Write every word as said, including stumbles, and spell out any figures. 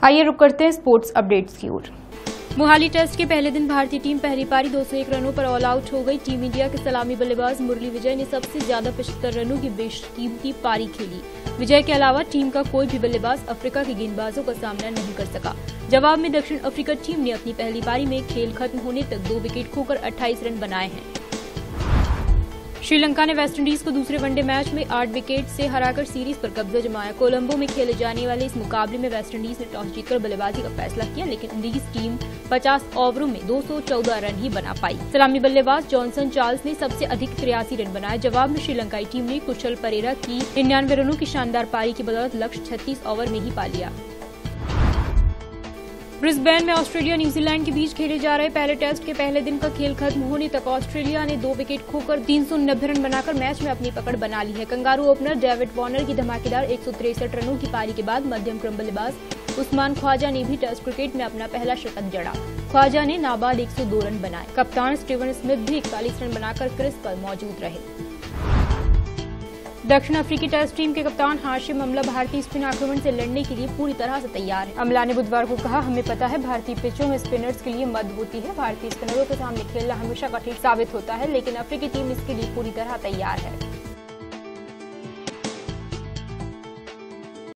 आइए रुक करते हैं स्पोर्ट्स अपडेट्स की ओर। मोहाली टेस्ट के पहले दिन भारतीय टीम पहली पारी दो सौ एक रनों पर ऑल आउट हो गई। टीम इंडिया के सलामी बल्लेबाज मुरली विजय ने सबसे ज्यादा पचहत्तर रनों की बेशकीमती पारी खेली। विजय के अलावा टीम का कोई भी बल्लेबाज अफ्रीका के गेंदबाजों का सामना नहीं कर सका। जवाब में दक्षिण अफ्रीका टीम ने अपनी पहली पारी में खेल खत्म होने तक दो विकेट खोकर अट्ठाईस रन बनाए हैं। श्रीलंका ने वेस्टइंडीज को दूसरे वनडे मैच में आठ विकेट से हराकर सीरीज पर कब्जा जमाया। कोलंबो में खेले जाने वाले इस मुकाबले में वेस्टइंडीज ने टॉस जीतकर बल्लेबाजी का फैसला किया, लेकिन इंडीज टीम पचास ओवरों में दो सौ चौदह रन ही बना पाई। सलामी बल्लेबाज जॉनसन चार्ल्स ने सबसे अधिक तिरासी रन बनाए। जवाब में श्रीलंकाई टीम ने कुशल परेरा की निन्यानवे रनों की शानदार पारी की बदौलत लक्ष्य छत्तीस ओवर में ही पा लिया। ब्रिस्बेन में ऑस्ट्रेलिया न्यूजीलैंड के बीच खेले जा रहे पहले टेस्ट के पहले दिन का खेल खत्म होने तक ऑस्ट्रेलिया ने दो विकेट खोकर तीन सौ नब्बे रन बनाकर मैच में अपनी पकड़ बना ली है। कंगारू ओपनर डेविड वार्नर की धमाकेदार एक सौ तिरसठ रनों की पारी के बाद मध्यम क्रम बल्लेबाज उस्मान ख्वाजा ने भी टेस्ट क्रिकेट में अपना पहला शतक जड़ा। ख्वाजा ने नाबाद एक सौ दो रन बनाए। कप्तान स्टीवन स्मिथ भी इकतालीस रन बनाकर क्रीज पर मौजूद रहे। दक्षिण अफ्रीकी टेस्ट टीम के कप्तान हाशिम अमला भारतीय स्पिन आक्रमण से लड़ने के लिए पूरी तरह से तैयार है। अमला ने बुधवार को कहा, हमें पता है भारतीय पिचों में स्पिनर्स के लिए मद होती है। भारतीय स्पिनरों के सामने खेलना हमेशा कठिन साबित होता है, लेकिन अफ्रीकी टीम इसके लिए पूरी तरह तैयार है।